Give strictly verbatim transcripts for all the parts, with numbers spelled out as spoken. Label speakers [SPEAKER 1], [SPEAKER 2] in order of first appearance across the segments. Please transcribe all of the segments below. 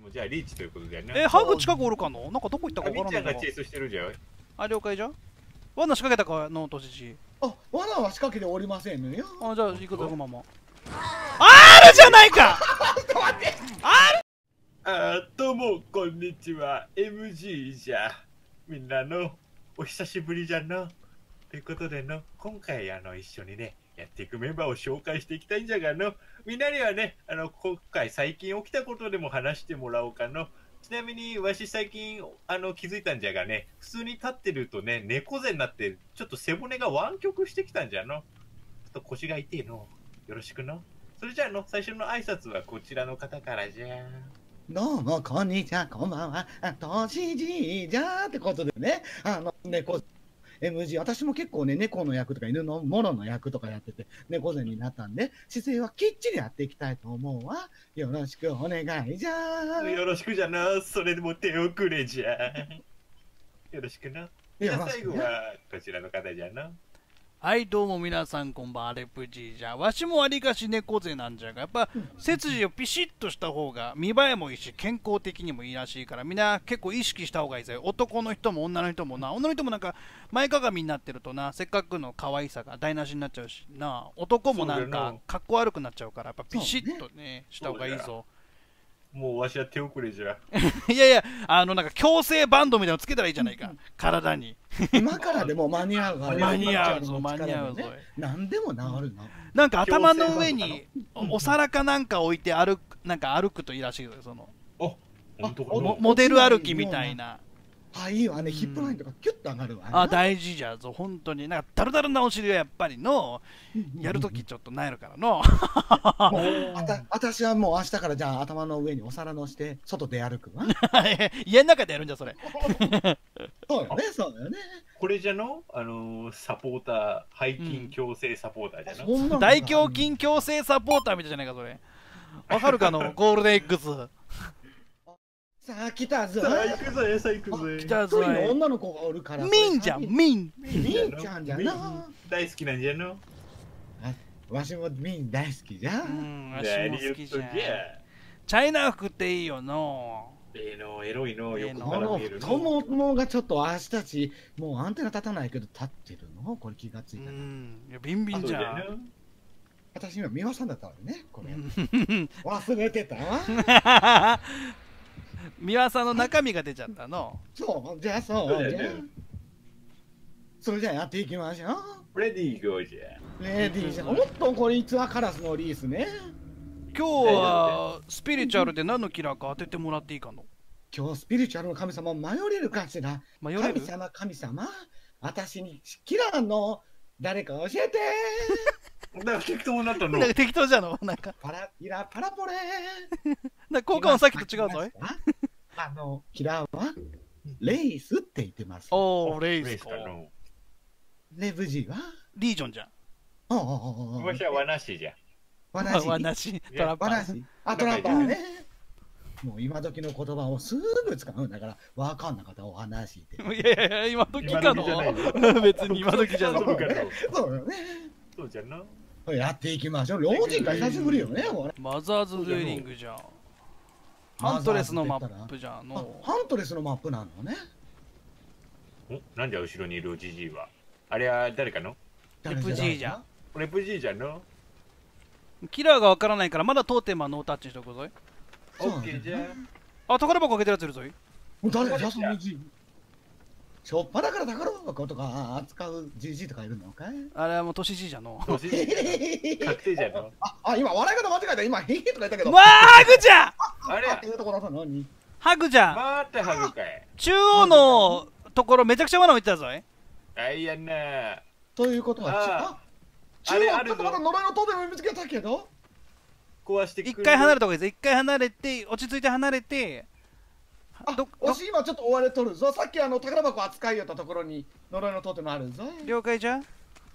[SPEAKER 1] もうじゃあリーチということだよね。
[SPEAKER 2] え、ハグ近くおるかの？なんかどこ行ったか
[SPEAKER 1] みっちゃ
[SPEAKER 2] 分からない
[SPEAKER 1] んがチェイスしてるじゃん。
[SPEAKER 2] あ、了解じゃ。罠仕掛けたかの、としち。
[SPEAKER 3] あ、罠は仕掛けておりませんのよ。
[SPEAKER 2] あ、じゃあ行くぞ、このまま。あるじゃないか。
[SPEAKER 1] あー、どうもこんにちは、 エムジー じゃ。みんなのお久しぶりじゃな。ということでの、今回あの一緒にねやっていくメンバーを紹介していきたいんじゃがの、みんなにはね、あの今回最近起きたことでも話してもらおうかの。ちなみにわし最近あの気づいたんじゃがね、普通に立ってるとね猫背になってちょっと背骨が湾曲してきたんじゃの。ちょっと腰が痛いの。よろしくの。それじゃあの最初の挨拶はこちらの方からじゃ。
[SPEAKER 3] どうも、こんにちは、こんばんは、としじいじゃーってことでね、あの、猫、エムジー、私も結構ね、猫の役とか犬のものの役とかやってて、猫背になったんで、姿勢はきっちりやっていきたいと思うわ。よろしくお願いじゃー。
[SPEAKER 1] よろしくじゃな。それでも手遅れじゃ。よろしくな。じゃあ最後はこちらの方じゃな。
[SPEAKER 2] はい、どうも皆さんこんばんは、レプジーじゃ。わしもわりかし猫背なんじゃが、やっぱ背筋をピシッとした方が見栄えもいいし健康的にもいいらしいから、みんな結構意識した方がいいぜ。男の人も女の人もな、女の人もなんか前かがみになってるとな、せっかくの可愛さが台無しになっちゃうしな、男もなんかかっこ悪くなっちゃうから、やっぱピシッとねした方がいいぞ。
[SPEAKER 1] もうわしは手遅れじゃ。
[SPEAKER 2] いやいや、あのなんか強制バンドみたいなのつけたらいいじゃないか、うん、体に。
[SPEAKER 3] 今からでも間に合うわ。
[SPEAKER 2] 間に合うぞ、間に合うぞ。
[SPEAKER 3] 何でも治るの。
[SPEAKER 2] なんか頭の上にお皿かなんか置いて歩く、なんか歩くといいらしいよ、その。
[SPEAKER 1] あ、本当か。
[SPEAKER 2] モデル歩きみたいな。
[SPEAKER 3] あ、いいわね、ヒップラインとかキュッと上がるわ。
[SPEAKER 2] あ、大事じゃぞ、本当に。なんかダルダルなお尻はやっぱりの、やるときちょっとなえるからの。
[SPEAKER 3] あた、私はもう明日からじゃあ頭の上にお皿のして外出歩くわ。
[SPEAKER 2] 家の中でやるんじゃそれ。
[SPEAKER 3] そうよね、そうよね。
[SPEAKER 1] これじゃの、あのー、サポーター、背筋矯正サポーターじゃの、
[SPEAKER 2] うん、大胸筋矯正サポーターみたいじゃないかそれ。わかるかのゴールデン X。
[SPEAKER 3] さあ来たぞ。
[SPEAKER 1] さあ行くぞ、さあ行くぞ。
[SPEAKER 2] 来たぞ。
[SPEAKER 3] 女の子がおるから。
[SPEAKER 2] ミンじゃん、ミン。
[SPEAKER 3] ミンちゃんじゃな。
[SPEAKER 1] 大好きなんじゃの。
[SPEAKER 3] わしもミン大好きじゃん。
[SPEAKER 2] うん、わしも好きじゃん。
[SPEAKER 1] チ
[SPEAKER 2] ャイナ服っていいよの。
[SPEAKER 1] ええの、エロいの、横から見えるの。
[SPEAKER 3] 太ももがちょっと足たち、もうアンテナ立たないけど立ってるのこれ気がついた。う
[SPEAKER 2] ん、いやビンビンじゃん。
[SPEAKER 3] 私今美輪さんだったわね、これ。忘れてたわ。
[SPEAKER 2] 美輪さんの中身が出ちゃったの。
[SPEAKER 3] そう、じゃあそう。じゃあそれじゃあやっていきましょ
[SPEAKER 1] う。レディーゴーじゃ。
[SPEAKER 3] レディーじゃ。おっと、こいつはカラスのリースね。
[SPEAKER 2] 今日はスピリチュアルで何のキラーか当ててもらっていいかの？
[SPEAKER 3] 今日スピリチュアルの神様迷れるかしら？
[SPEAKER 2] 迷れる？
[SPEAKER 3] 神様、神様、私にキラーの誰か教えて
[SPEAKER 1] ー。なんか適当になったの。
[SPEAKER 2] なんか適当じゃの？なんか。
[SPEAKER 3] パラピラパラポレ
[SPEAKER 2] ー。なんか効果もさっきと違うぞ。
[SPEAKER 3] あのキラーはレイスって言ってます。
[SPEAKER 2] おー、レイスか。
[SPEAKER 3] レブジは
[SPEAKER 2] リージョンじゃん。
[SPEAKER 3] おおお。
[SPEAKER 1] わしはワナシじゃ。
[SPEAKER 2] ワナシ。ワナシ。トラッパー。
[SPEAKER 3] あ、トラッパーね。もう今時の言葉をすぐ使うんだから分かんなかったお話で。
[SPEAKER 2] いやいや今時かの。別に今時じゃない。
[SPEAKER 3] そうよね。
[SPEAKER 1] そうじゃな。
[SPEAKER 3] やっていきましょう。老人会久しぶりよね。
[SPEAKER 2] マザーズ・デュエリングじゃん。ハントレスのマップじゃんの。
[SPEAKER 3] ハントレスのマップなのね。
[SPEAKER 1] お、なんで後ろにいるジジイは。あれは誰かの？
[SPEAKER 2] レプジーじゃん。
[SPEAKER 1] レプジーじゃの。
[SPEAKER 2] キラーがわからないからまだ当店はノータッチにしとくぞい。
[SPEAKER 1] オッケーじゃ。
[SPEAKER 2] あ、宝箱開けてるやついるぞい。
[SPEAKER 3] 誰じゃそのじい。しょっぱだから宝箱とか扱うじじいとかいるのかい？
[SPEAKER 2] あれはもう年じいじゃの。
[SPEAKER 1] 年じい。確定じゃの。
[SPEAKER 3] あ、あ、今笑い方間違えた。今ヘヘとか言ったけど。
[SPEAKER 2] わあ、ハグじゃん。
[SPEAKER 1] あれ。
[SPEAKER 2] ハグじゃん。
[SPEAKER 1] またハグかい。
[SPEAKER 2] 中央のところめちゃくちゃ罠置いてたぞい。
[SPEAKER 1] あいやな。
[SPEAKER 3] ということは、中央あれまだ呪いのトーテム見つけたけど。
[SPEAKER 1] 壊して
[SPEAKER 2] 一回離れた方がいいです。一回離れて、落ち着いて離れて。
[SPEAKER 3] あ、わし今ちょっと追われとるぞ。さっきあの宝箱扱いよったところに呪いのトーテムあるぞ。
[SPEAKER 2] 了解じゃ。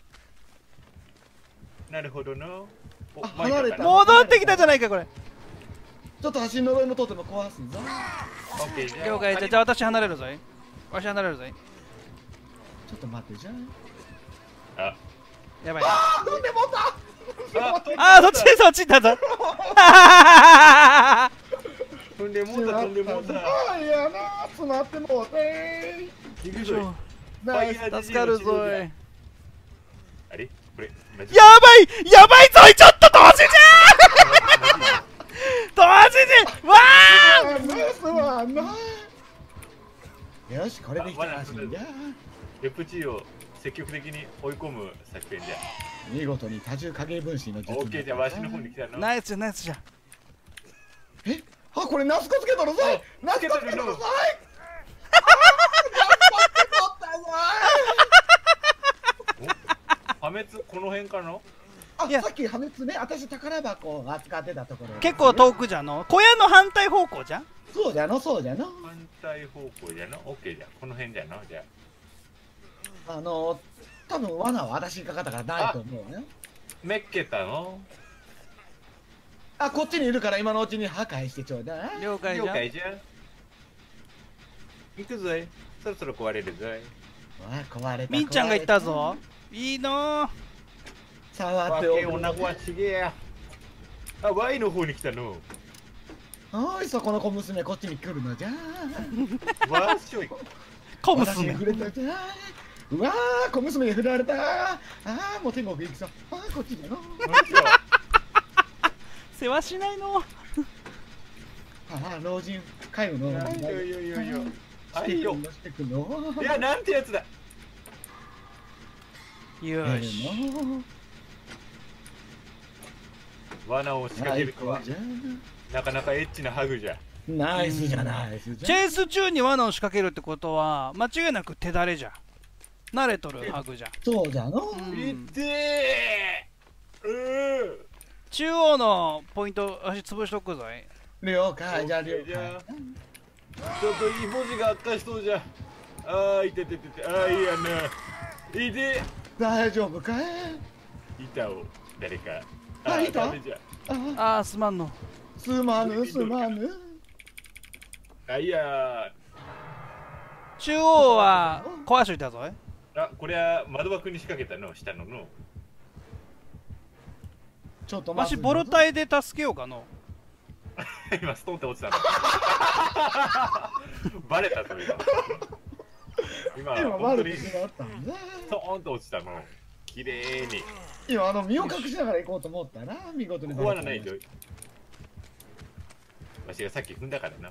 [SPEAKER 1] なるほどな。
[SPEAKER 3] 離れた。
[SPEAKER 2] 戻ってきたじゃないかこれ。
[SPEAKER 3] ちょっと足呪いのトーテム壊すぞ。
[SPEAKER 2] 了解じゃ。じゃあ私離れるぞい。わし離れるぞい。
[SPEAKER 3] ちょっと待ってじゃん。
[SPEAKER 1] あ、
[SPEAKER 2] やばい。
[SPEAKER 3] あー、踏んでもった。
[SPEAKER 2] ああ、そっちでそっちだぞ。
[SPEAKER 1] 踏んでもうた踏んでもうた。
[SPEAKER 3] ああいやな詰まってもうて
[SPEAKER 1] 行くぞい。
[SPEAKER 3] ナイス
[SPEAKER 2] 助かるぞい。
[SPEAKER 1] あれこれマジ
[SPEAKER 2] やばいやばいぞい、ちょっと同時じゃー同時じわ
[SPEAKER 3] あナイスワンなよしこれできたらしいんじゃ
[SPEAKER 1] レプチを積極的に追い込む作戦じゃ。
[SPEAKER 3] 見事に多重影分身の術
[SPEAKER 1] オッケーじゃあわしの方に来た
[SPEAKER 2] ー
[SPEAKER 1] の。
[SPEAKER 2] ナイスじゃナイスじゃ。
[SPEAKER 3] えあこれナスコつけとるぞいナスコつけとるぞいあーナスコつけとったぞい
[SPEAKER 1] 破滅この辺かな。
[SPEAKER 2] いや
[SPEAKER 3] あさっき破滅ね私宝箱を扱ってたところ
[SPEAKER 2] 結構遠くじゃの。小屋の反対方向じゃん。
[SPEAKER 3] そうじゃのそうじゃの
[SPEAKER 1] 反対方向じゃな。オッケーじゃこの辺じゃな。じゃ
[SPEAKER 3] あの多分罠は私にかかったからないと思うよ
[SPEAKER 1] めっけたの。
[SPEAKER 3] あこっちにいるから今のうちに破壊してちょうだい
[SPEAKER 2] 了解じゃん。
[SPEAKER 1] 了解じゃ。行くぞい。そろそろ壊れるぞい。
[SPEAKER 3] わあ壊れた
[SPEAKER 2] みんちゃんが行ったぞ。いいのー。
[SPEAKER 3] 触
[SPEAKER 1] わ
[SPEAKER 3] っておく
[SPEAKER 1] けおなごはちげえや。あ、Y の方に来たの。
[SPEAKER 3] おいそこの小娘こっちに来るのじゃ
[SPEAKER 1] わっしょい。
[SPEAKER 3] 私に
[SPEAKER 2] 小娘。
[SPEAKER 3] 触れたじゃうわー小娘に振られたあーもう天国行くぞあーこっちだの
[SPEAKER 2] 世話しないの。
[SPEAKER 3] ああ老人介護の
[SPEAKER 1] いやいやいやいやいや。
[SPEAKER 3] してくんのしてくんの
[SPEAKER 1] いや、なんてやつだ。
[SPEAKER 2] よし。
[SPEAKER 3] の
[SPEAKER 1] 罠を仕掛けるとは
[SPEAKER 3] 最高じ
[SPEAKER 1] なかなかエッチなハグじゃ。
[SPEAKER 3] ゃナイスじゃナイスじゃ
[SPEAKER 2] チェイス中に罠を仕掛けるってことは間違いなく手だれじゃ。慣れとるハグじゃ。
[SPEAKER 3] そうじゃの
[SPEAKER 2] うん
[SPEAKER 1] いってー。うー。
[SPEAKER 2] 中央のポイント足潰しとくぞい。
[SPEAKER 3] 了解じゃ了
[SPEAKER 1] じゃ
[SPEAKER 3] 解
[SPEAKER 1] ちょっといい文字が悪化しそうじゃ。あー、いてててて。あー、いいやな。いて。
[SPEAKER 3] 大丈夫かい
[SPEAKER 1] 板を誰か。
[SPEAKER 3] あ
[SPEAKER 1] ー
[SPEAKER 3] 板
[SPEAKER 1] ダメじゃ。
[SPEAKER 3] あ
[SPEAKER 2] あーすまんの。
[SPEAKER 3] すまぬすまぬ
[SPEAKER 1] あ、いや
[SPEAKER 2] 中央は壊しといたぞい。
[SPEAKER 1] ー。あ、これは窓枠に仕掛けたの、下のの。
[SPEAKER 3] ちょっと
[SPEAKER 2] わし
[SPEAKER 3] 待って
[SPEAKER 2] ボルタイで助けようかの。
[SPEAKER 1] 今ストンって落ちたの。バレたと今。今
[SPEAKER 3] 今
[SPEAKER 1] 本当にス
[SPEAKER 3] 悪くしまったんだ
[SPEAKER 1] トーンと落ちたの。綺麗に。
[SPEAKER 3] 今あの身を隠しながら行こうと思ったな見事に
[SPEAKER 1] ここはないぞ。わしがさっき踏んだからな。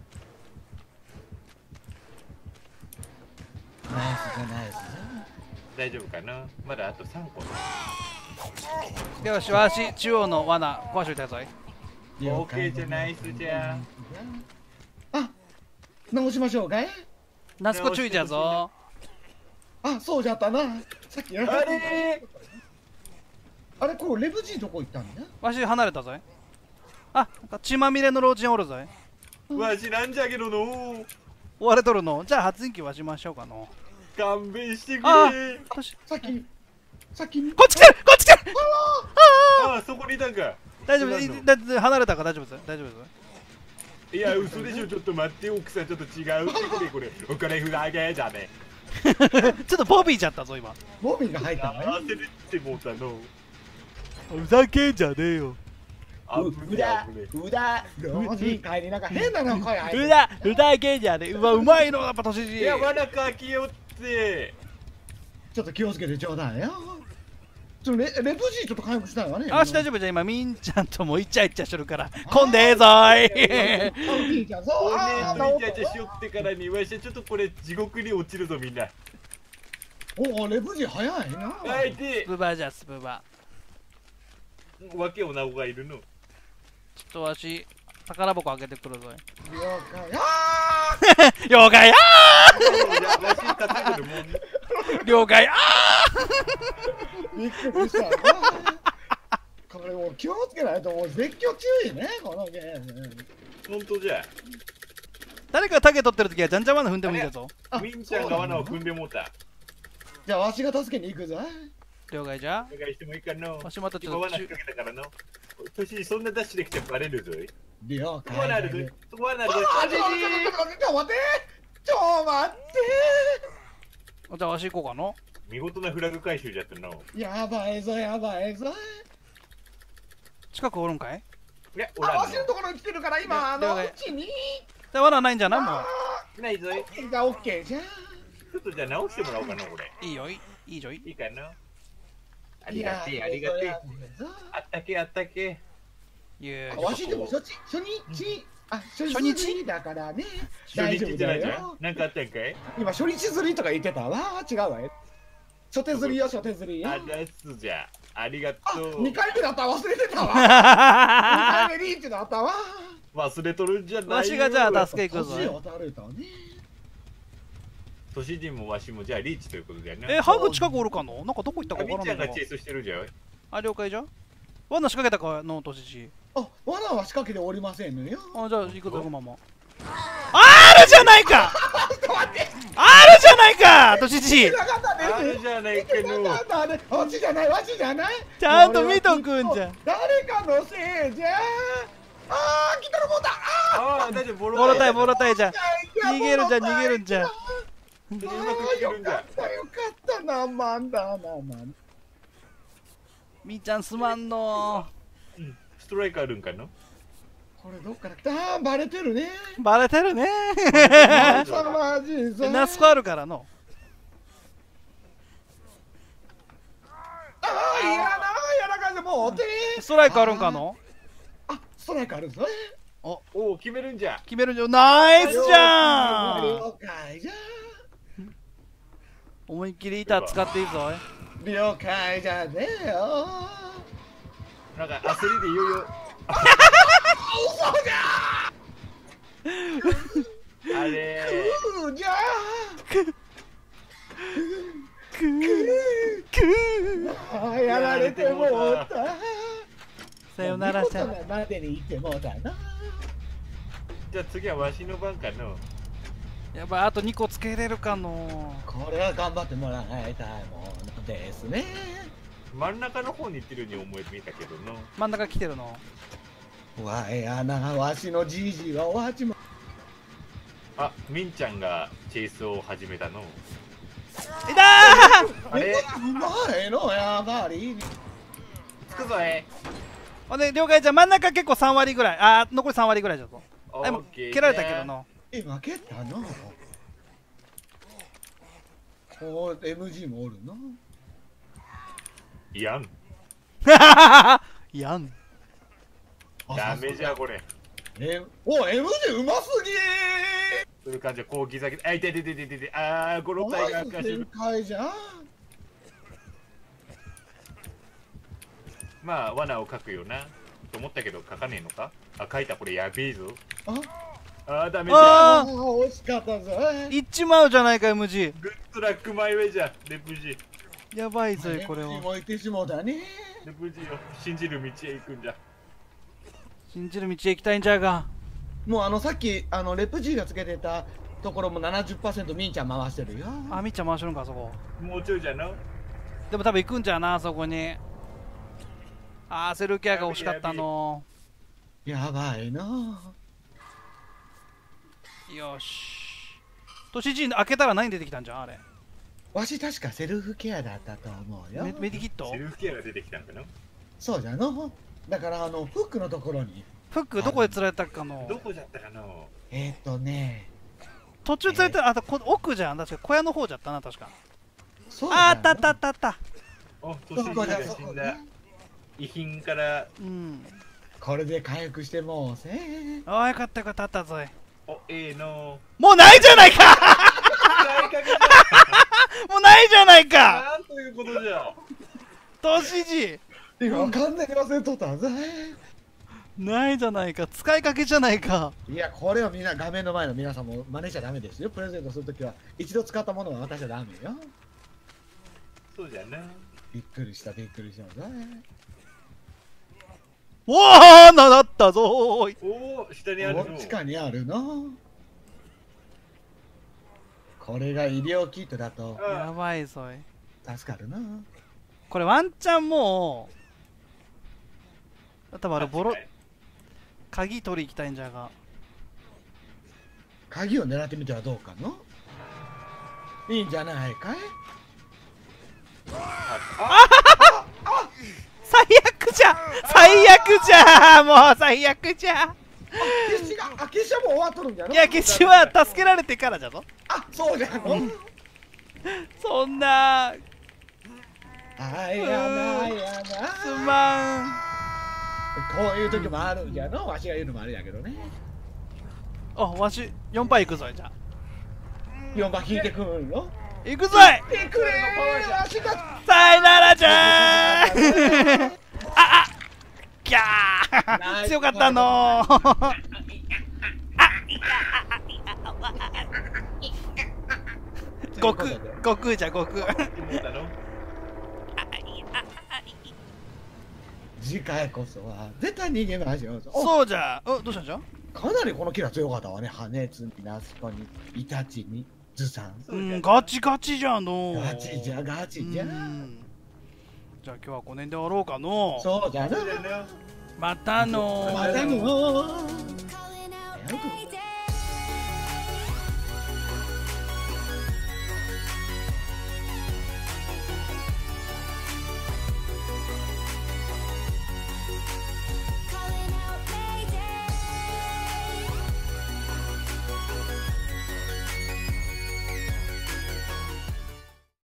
[SPEAKER 3] ナイスじゃナイス
[SPEAKER 1] 大丈夫かな。まだあとさんこ。
[SPEAKER 2] よしわし中央の罠壊しといたぞい。
[SPEAKER 3] じゃ
[SPEAKER 1] オーケーじゃナイスじゃ。
[SPEAKER 3] あ直しましょうかい
[SPEAKER 2] ナスコ注意じゃぞ。
[SPEAKER 3] あそうじゃったなさっきやら
[SPEAKER 1] あれ
[SPEAKER 3] あれこれレブジーどこ行ったんだ
[SPEAKER 2] わし離れたぞい。あ、なんか血まみれの老人おるぞい。
[SPEAKER 1] ー、わしなんじゃけどの。
[SPEAKER 2] 追われとるの。じゃあ発電機はしましょうかの。
[SPEAKER 1] 勘弁してく
[SPEAKER 2] あ
[SPEAKER 1] れ。
[SPEAKER 2] どうし
[SPEAKER 3] さっきさっきに
[SPEAKER 2] こっち来てるこっち来てる。
[SPEAKER 1] ああ、そこにいたんか。
[SPEAKER 2] 大丈夫
[SPEAKER 1] 違うの
[SPEAKER 2] だって離れたから大丈夫です大丈夫です。
[SPEAKER 1] いや、嘘でしょ。ちょっと待って奥さん、ちょっと違うってくれこれ。お金ふざけじゃね。
[SPEAKER 2] ちょっとボビーちゃったぞ今。
[SPEAKER 3] ボビーが入ったの
[SPEAKER 1] あ焦ってもうたの。
[SPEAKER 2] ふざけんじゃねえよ。
[SPEAKER 1] あぶね
[SPEAKER 3] うだ
[SPEAKER 1] あぶね
[SPEAKER 3] うだ老人会になんか変なの声入る
[SPEAKER 2] ふざふざけんじゃねえ。うわうまいのやっぱ年じ。
[SPEAKER 1] いや、わなかきよって。
[SPEAKER 3] ちょっと気をつけてちょうだいよちょレレブジーちょっと回復したいわね
[SPEAKER 2] よし大丈夫じゃあ今みんちゃんともイチャイチャしとるから混んでええぞーい。
[SPEAKER 3] 夫いいじゃんそう
[SPEAKER 1] お
[SPEAKER 3] あ
[SPEAKER 1] 姉とイチャイチャしよってからにわしはちょっとこれ地獄に落ちるぞみんな。
[SPEAKER 3] おおレブジー早いな
[SPEAKER 1] はいで
[SPEAKER 2] スプバじゃスプバ。
[SPEAKER 1] わけおなごがいるの。
[SPEAKER 2] ちょっとわし宝箱開けてくるぞい。
[SPEAKER 3] 了解あ
[SPEAKER 2] 了解あ
[SPEAKER 1] いやわし稼いでるもん。
[SPEAKER 2] ー了解あ
[SPEAKER 3] ーびっくりしたわこれもう気をつけないともう絶叫注意ねこのゲーム
[SPEAKER 1] 本当じゃ。
[SPEAKER 2] ー誰かタゲ取ってる時はじゃんじゃん罠踏んでもいいんだぞ。
[SPEAKER 3] あ
[SPEAKER 1] みんちゃんが罠を踏んでもうた。
[SPEAKER 3] じゃあわしが助けに行くぞ
[SPEAKER 2] 了解じゃ
[SPEAKER 1] お願いしてもいいかの。
[SPEAKER 2] わしまたち
[SPEAKER 1] 今罠仕
[SPEAKER 2] ょっと中
[SPEAKER 1] 掛けたからの。年そんなダッシュできてバレるぞい。
[SPEAKER 3] 了解
[SPEAKER 1] そこはなるぞい。そこはなるぞい。
[SPEAKER 3] あちょちょちょちょちょ待ってちょ待って
[SPEAKER 2] じゃあわし行こうかの。
[SPEAKER 1] 見事なフラグ回収じゃったの。
[SPEAKER 3] やばいぞやばいぞ
[SPEAKER 2] 近くおるんかい。
[SPEAKER 1] いや、お
[SPEAKER 3] あ、
[SPEAKER 1] らんの
[SPEAKER 3] わしのところに来てるから今、あの、
[SPEAKER 2] 了解
[SPEAKER 3] うちに。
[SPEAKER 2] で罠ないんじゃないも
[SPEAKER 1] ないぞい。
[SPEAKER 3] オッケーじゃオッケーじゃん。
[SPEAKER 1] ちょっとじゃあ直してもらおうかな、これ。
[SPEAKER 2] う。いいよ、いいいいじゃん。
[SPEAKER 1] いいかな。ありがてえ、ありがてえ。あったけ、あったけ。
[SPEAKER 2] いや
[SPEAKER 3] あわしでも初日、初日、あ、初
[SPEAKER 2] 初
[SPEAKER 3] 日
[SPEAKER 2] 日
[SPEAKER 3] だからね。
[SPEAKER 1] 初
[SPEAKER 3] 大丈夫
[SPEAKER 1] 日じゃないじゃん
[SPEAKER 3] だよ。。
[SPEAKER 1] なんかあったんかい？
[SPEAKER 3] 今、初日釣りとか言ってたわ。違うわよ。初手釣りよ、初手釣りよ。
[SPEAKER 1] あ、ですじゃ。ありが
[SPEAKER 3] あ、
[SPEAKER 1] とう。
[SPEAKER 3] にかいめだった忘れてたわ。にかいめリーチだったわ。
[SPEAKER 1] 忘れとるんじゃないよ。
[SPEAKER 2] わしがじゃあ助け行くぞ。
[SPEAKER 3] 年を取るとね。
[SPEAKER 1] 都市人もわしもじゃあリーチということだよね。
[SPEAKER 2] え、ハグ近くおるかの？なんかどこ行ったか
[SPEAKER 1] あみっちゃ
[SPEAKER 2] わからんない
[SPEAKER 1] んがチェイスしてるじゃん。
[SPEAKER 2] あ、了解じゃん。罠仕掛けたかの、としじ。
[SPEAKER 3] あ、罠は仕掛けておりませんのよ。
[SPEAKER 2] あ、じゃあ行くぞ、ママ。あるじゃないか。
[SPEAKER 3] ちょっと待って。
[SPEAKER 2] あるじゃないか、としじ。
[SPEAKER 3] なかったです。
[SPEAKER 1] あるじゃないかの。
[SPEAKER 3] なかったね。あっちじゃない、わしじゃない。
[SPEAKER 2] ちゃんと見とくんじゃん。
[SPEAKER 3] 誰かのせいじゃ。あー、来たるもんだ。あ
[SPEAKER 1] ああ、大丈夫、ボ
[SPEAKER 2] ボロタイ、ボ
[SPEAKER 1] ロ
[SPEAKER 2] ロタイじゃん。
[SPEAKER 3] ー、
[SPEAKER 2] 逃げるんじゃん、逃げるんじゃん。
[SPEAKER 3] あー、よかった、よかった、なんまんだ、なんまん。
[SPEAKER 2] みーちゃんすまんの。
[SPEAKER 1] ストライクあるんかな。
[SPEAKER 3] これどっから来た？あー、バレてるね。
[SPEAKER 2] バレてるね。
[SPEAKER 3] マジマジさ。
[SPEAKER 2] ナスコあるからの。
[SPEAKER 3] あー、いやな、やらかんでもうお手。
[SPEAKER 2] ストライクあるんかの？
[SPEAKER 3] あ、ストライクあるぞ。
[SPEAKER 2] お、
[SPEAKER 1] おお、決めるんじゃ。
[SPEAKER 2] 決めるんじゃん。ナイスじゃん。
[SPEAKER 3] 了解じゃ。
[SPEAKER 2] 思いっきり板使っていいぞ。
[SPEAKER 3] 了解じゃねえよ。
[SPEAKER 1] なんか焦りでいよいよ。
[SPEAKER 3] 嘘じゃ。
[SPEAKER 1] あれ
[SPEAKER 3] うーじゃ。
[SPEAKER 2] くーくー。
[SPEAKER 3] あー、やられてもうた。
[SPEAKER 2] さよならさ。
[SPEAKER 3] 見事なまでに行ってもうたな。
[SPEAKER 1] じゃあ次はわしの番かの。
[SPEAKER 2] やばい、あとにこつけれるかの。
[SPEAKER 3] これは頑張ってもらいたいものですね。
[SPEAKER 1] 真ん中の方に行ってるように思えてみたけどの。
[SPEAKER 2] 真ん中来てるの。
[SPEAKER 3] わいやな、わしのじいじがおはちま。
[SPEAKER 1] あ、みんちゃんがチェイスを始めたの。
[SPEAKER 2] いたー。
[SPEAKER 1] あれ
[SPEAKER 3] うまいのやばり。
[SPEAKER 1] つくぞえ。
[SPEAKER 2] ほんで、了解じゃん。真ん中結構さんわりぐらい。あー、残りさんわりぐらいだぞ。
[SPEAKER 1] オ
[SPEAKER 2] でも
[SPEAKER 1] ッケー
[SPEAKER 2] 蹴られたけどの。
[SPEAKER 3] 今蹴ったの。お エムジー もおるの。
[SPEAKER 1] いやん。
[SPEAKER 2] やん。
[SPEAKER 1] ダメじゃこれ。
[SPEAKER 3] え、お エムジー うますぎー。
[SPEAKER 1] そういう感じでこうギザギザ。あ、いてててててて。ああ、ゴロタイが赤
[SPEAKER 3] 展開じゃん。
[SPEAKER 1] まあ罠を書くよなと思ったけど書かねえのか。あ、書いた。これやべえぞ。
[SPEAKER 3] あ
[SPEAKER 1] あーダメじゃん。
[SPEAKER 2] あ
[SPEAKER 3] あー、惜しかったぞ。
[SPEAKER 2] ー、いっちまうじゃないか、エムジー。
[SPEAKER 1] グッドラックマイウェイじゃ。レプジー。
[SPEAKER 2] やばいぞ、これ
[SPEAKER 3] エムジー
[SPEAKER 2] は。
[SPEAKER 3] もいてしもうだね。
[SPEAKER 1] レプジーを信じる道へ行くんじゃ。
[SPEAKER 2] 信じる道へ行きたいんじゃが。
[SPEAKER 3] もうあのさっきあのレプジーがつけてたところも ななじゅっパーセント ミンちゃん回してるよ。
[SPEAKER 2] あ、みっちゃん回してるんか、そこ。
[SPEAKER 1] もうちょいじゃな。
[SPEAKER 2] でも多分行くんじゃな、そこに。あー、セルケアが惜しかったの。
[SPEAKER 3] やばいな。
[SPEAKER 2] よし。としじ開けたら何出てきたんじゃん、あれ。
[SPEAKER 3] わし確かセルフケアだったと思うよ。
[SPEAKER 2] メメディキット
[SPEAKER 1] セルフケアが出てきたんかな。
[SPEAKER 3] そうじゃの。だからあのフックのところに
[SPEAKER 2] フックどこで釣られたかの。
[SPEAKER 1] どこじゃったかな。
[SPEAKER 3] えー、っとね。
[SPEAKER 2] 途中釣れて、あとこ奥じゃん。確か小屋の方じゃったな、確か。
[SPEAKER 3] そう
[SPEAKER 2] あー、あったあったあったあった。
[SPEAKER 1] お、
[SPEAKER 3] ど
[SPEAKER 1] 年が
[SPEAKER 3] こだ
[SPEAKER 1] 死んだ。遺品から。
[SPEAKER 2] うん。
[SPEAKER 3] これで回復してもうせ。
[SPEAKER 2] ああ、よかったよかった、あったぞい。
[SPEAKER 1] お、ええの。
[SPEAKER 2] もうないじゃないか
[SPEAKER 1] 使いかけじゃ。
[SPEAKER 2] もうないじゃないか
[SPEAKER 1] なんということじゃ。
[SPEAKER 2] としじ
[SPEAKER 3] 今完全に忘れとったぜ。
[SPEAKER 2] ないじゃないか。使いかけじゃないか。
[SPEAKER 3] いや、これはみんな画面の前の皆さんも真似ちゃダメですよ。プレゼントするときは一度使ったものは渡しちゃダメよ。
[SPEAKER 1] そうじゃな。
[SPEAKER 3] びっくりしたびっくりしたぜ。
[SPEAKER 2] わあ、なだったぞーい。
[SPEAKER 1] おお、下にあるの。
[SPEAKER 3] お地下にあるの。これが医療キットだと
[SPEAKER 2] やばいぞい。
[SPEAKER 3] 助かるな。
[SPEAKER 2] これワンチャンもう、多分あれボロ、鍵取り行きたいんじゃが。
[SPEAKER 3] 鍵を狙ってみてはどうかの。いいんじゃないかい。
[SPEAKER 2] 最悪悪じゃ最悪じゃもう最悪じゃ
[SPEAKER 3] 決死が、あ、決死はもう終わっとるんじゃろ。
[SPEAKER 2] いや決死は助けられてからじゃぞ。
[SPEAKER 3] あ、そうじゃの。
[SPEAKER 2] そんな
[SPEAKER 3] あいやな、いやな。
[SPEAKER 2] すまん。
[SPEAKER 3] こういう時もあるんじゃの。わしが言うのもあれやけどね。
[SPEAKER 2] あ、わしよんばい行くぞいじゃあ。
[SPEAKER 3] よんばん引いてくるの。
[SPEAKER 2] 行くぞい。
[SPEAKER 3] 引いてくれー。わしが。
[SPEAKER 2] さよならじゃー。ああ。キャー。強かったのー。悟空、悟空じゃ悟空。
[SPEAKER 3] 次回こそは絶対逃げましょう。
[SPEAKER 2] そうじゃ。うん、どうしたんじゃ。
[SPEAKER 3] かなりこのキラ強かったわね。破熱にナスコにイタチにズサン。
[SPEAKER 2] うん、ガチガチじゃの。
[SPEAKER 3] ガチじゃガチじゃ。
[SPEAKER 2] じゃあ今日はこの辺で終わろうかの。
[SPEAKER 3] そうじゃな。
[SPEAKER 2] またの。
[SPEAKER 3] またの。